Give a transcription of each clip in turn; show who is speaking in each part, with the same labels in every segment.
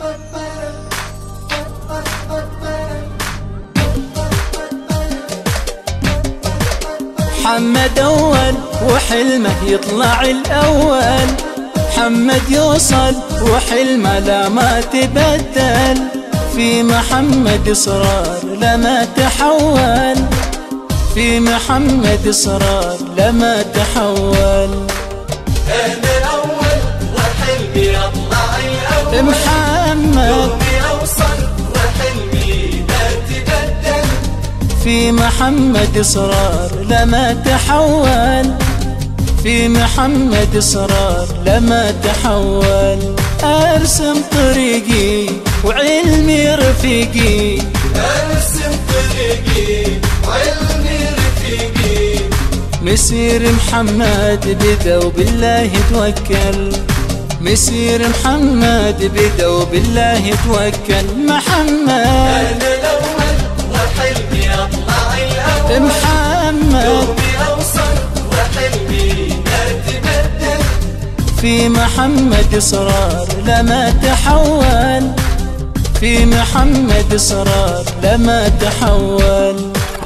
Speaker 1: محمد أول وحلمه يطلع الأول، محمد يوصل وحلمه لا ما تبدل، في محمد إصرار لما تحول، في محمد إصرار لما تحول.
Speaker 2: أنا الأول وحلمي أطلع الأول،
Speaker 1: محمد
Speaker 2: يومي أوصل وحلمي لا تبدل،
Speaker 1: في محمد إصرار لما تحول، في محمد إصرار لما تحول. أرسم طريقي وعلمي رفيقي،
Speaker 2: أرسم طريقي وعلمي رفيقي،
Speaker 1: مسير محمد بدا وبالله توكل، مسير محمد بدا وبالله توكل. محمد
Speaker 2: أنا الأول وحلمي أطلع الأول،
Speaker 1: محمد
Speaker 2: يومي أوصل وحلمي لا تبدل،
Speaker 1: في محمد إصرار لما تحول، في محمد إصرار لما تحول.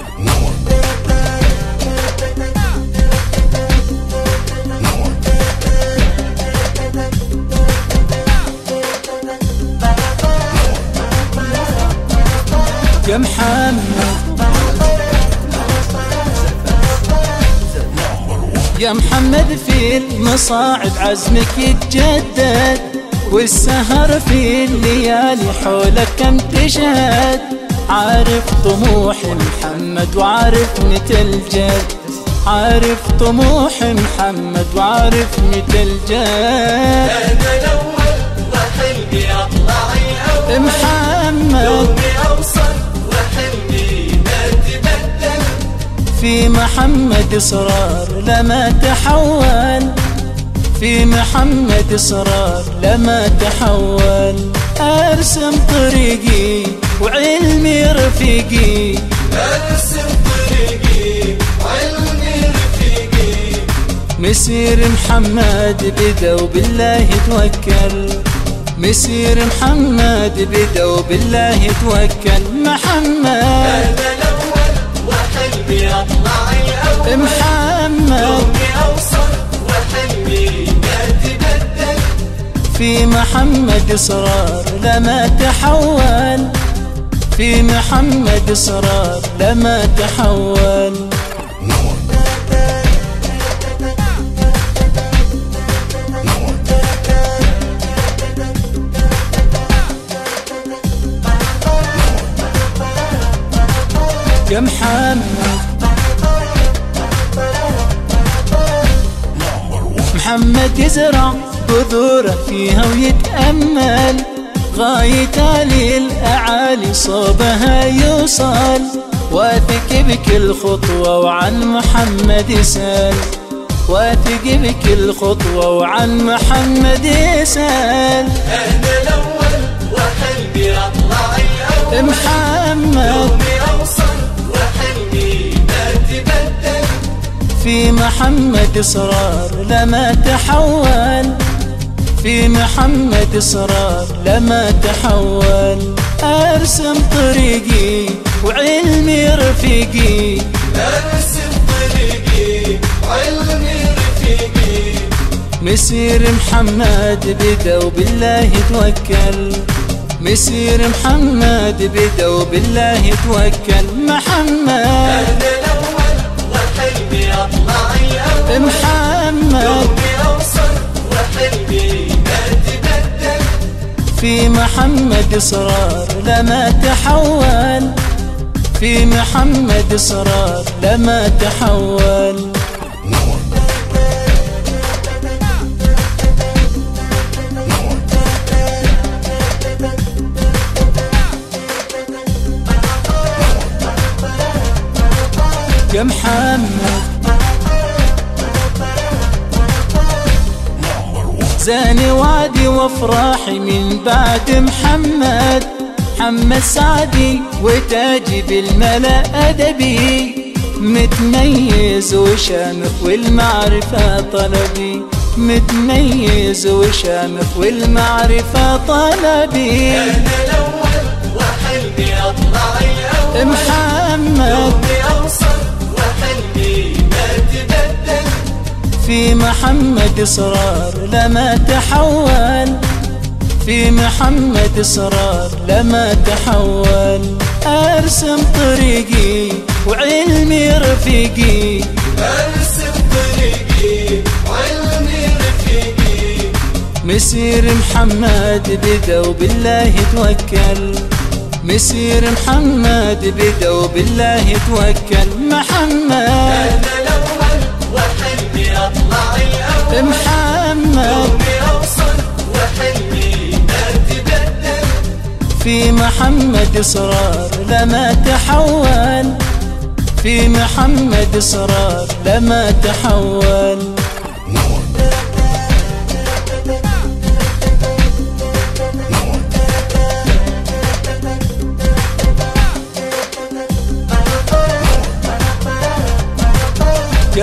Speaker 1: يا محمد يا محمد في المصاعب عزمك يتجدد، والسهر في الليالي حولك كم تشهد، عارف طموح محمد وعارف متى الجد، عارف طموح محمد وعارف متى الجد.
Speaker 2: أنا الأول وحلمي أطلع الأول،
Speaker 1: محمد
Speaker 2: يومي أوصل وحلمي لا تبدل،
Speaker 1: في محمد إصرار لما تحول، في محمد إصرار لما تحول. أرسم طريقي وعلمي رفيقي،
Speaker 2: أرسم طريقي وعلمي رفيقي،
Speaker 1: مسير محمد بدا وبالله توكل، مسير محمد بدا وبالله توكل. محمد
Speaker 2: أنا الأول وحلمي أطلع الأول،
Speaker 1: محمد
Speaker 2: يومي أوصل وحلمي لا تبدل،
Speaker 1: في محمد إصرار لما تحول، في محمد إصرار لما تحول. يا محمد محمد يزرع بذوره فيها ويتأمل، غايته للأعالي صوبها يوصل، واثق بكل خطوة وعن محمد يسأل، واثق بكل خطوة وعن محمد يسأل.
Speaker 2: أنا الأول وحلمي أطلع الأول،
Speaker 1: محمد
Speaker 2: يومي أوصل وحلمي لا تبدل،
Speaker 1: في محمد إصرار لما تحول، في محمد إصرار لما تحول. أرسم طريقي وعلمي رفيقي،
Speaker 2: أرسم طريقي وعلمي رفيقي،
Speaker 1: مسير محمد بدا وبالله توكل، مسير محمد بدا وبالله توكل. محمد
Speaker 2: أنا الأول وحلمي أطلع الأول،
Speaker 1: محمد
Speaker 2: يومي أوصل وحلمي لا تبدل،
Speaker 1: في محمد إصرار لما تحول، في محمد إصرار لما تحول. يا محمد زاني وادي وافراحي من بعد محمد، محمد سعدي وتاجي بالملا أدبي، متميز وشامخ والمعرفة طلبي، متميز وشامخ والمعرفة طلبي.
Speaker 2: أنا الأول وحلمي أطلع الأول،
Speaker 1: محمد
Speaker 2: يومي أوصل وحلمي ما تبدل.
Speaker 1: في محمد إصرار لما تحول، في محمد إصرار لما تحول. أرسم طريقي وعلمي رفيقي،
Speaker 2: أرسم طريقي وعلمي رفيقي.
Speaker 1: مسير محمد بدا وبالله توكل، مسير محمد بدا وبالله توكل. محمد
Speaker 2: أنا الأول وحلمي أطلع الأول،
Speaker 1: محمد
Speaker 2: يومي أوصل وحلمي ما تبدل.
Speaker 1: في محمد إصرار لما تحول، في محمد إصرار لما تحول. يا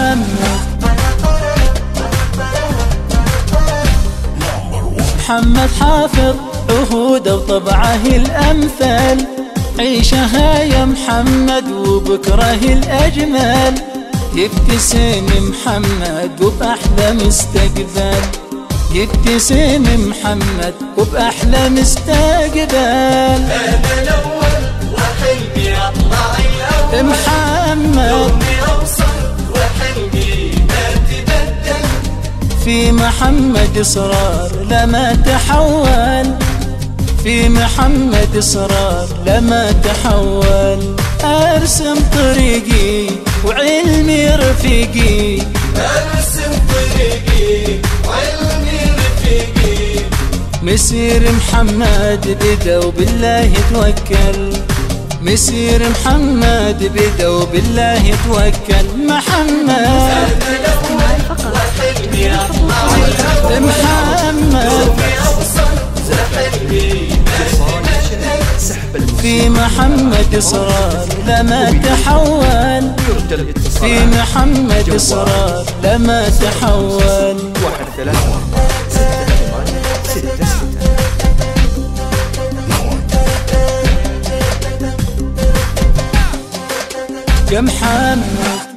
Speaker 1: محمد حافظ عهوده وطبعه الأمثل، عيشها يا محمد وبكره الأجمل. يبتسم محمد وبأحلى مستقبل، يبتسم محمد وبأحلى مستقبل.
Speaker 2: أنا الأول وحلمي أطلع الأول،
Speaker 1: محمد
Speaker 2: يومي أوصل وحلمي ما تبدل.
Speaker 1: في محمد إصرار لما تحول، في محمد إصرار لما تحول. أرسم طريقي وعلمي رفيقي،
Speaker 2: أرسم طريقي وعلمي رفيقي.
Speaker 1: مسير محمد بدا وبالله توكل، مسير محمد بدا وبالله توكل. محمد
Speaker 2: أنا الأول وحلمي أطلع الأول،
Speaker 1: محمد
Speaker 2: يومي أوصل وحلمي ما تبدل.
Speaker 1: في محمد إصرار لما تحول، في محمد إصرار لما تحول.
Speaker 3: 1 3 6 6
Speaker 1: يا محمد